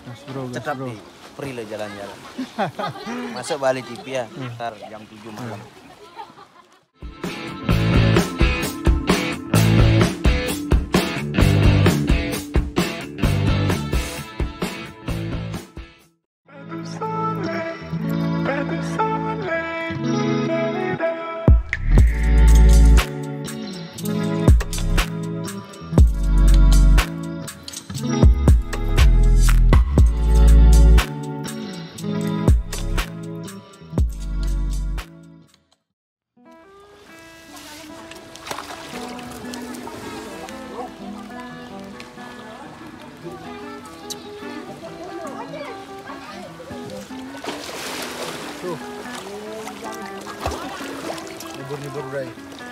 Cekap di free lo jalan-jalan. Masuk Bali TV ya, ntar jam 7 malam. Nibur Bray.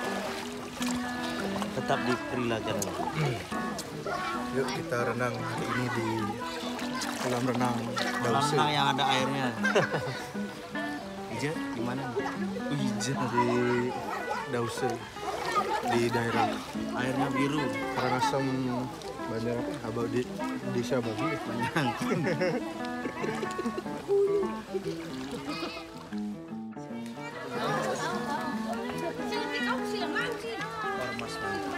Tetap di free lah jalan. Yuk kita renang hari ini di kolam renang Dause. Renang yang ada airnya. Ija, gimana? Ija di Dause di daerah Airnya biru. Karangasem Bandar apa? Di Desa Babi. Ormas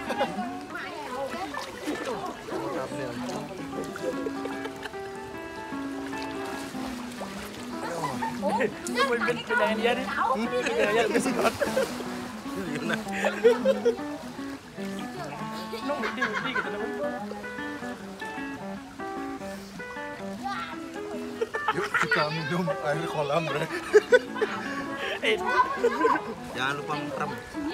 Yuk kita minum air kolam, Bre. Jangan lupa merem.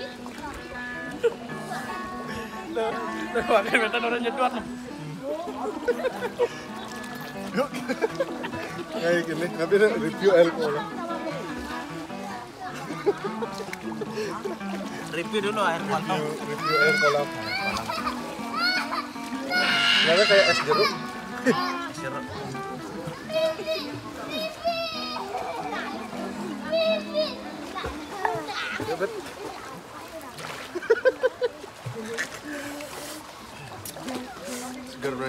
Makan betan orang nyeduat. Yuk. Kayak gini, tapi review air kolam. Review dulu air kolam. Review air kolam. Namanya kayak es jeruk. Jeruk. Ya, bet. Segar, Bray.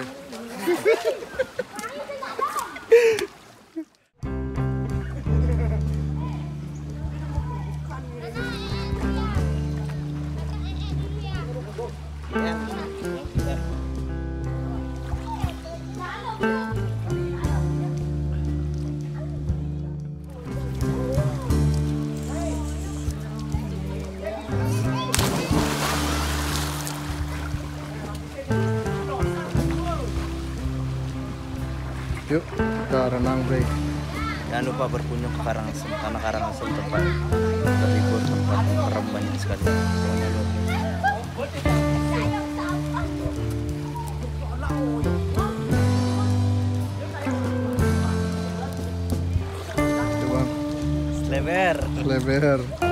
Yuk kita renang, Bray. Jangan lupa berkunjung ke Karangasem karena Karangasem tempat berlibur, tempat merem banyak sekali. Jangan lupa. Coba Lever. lebar.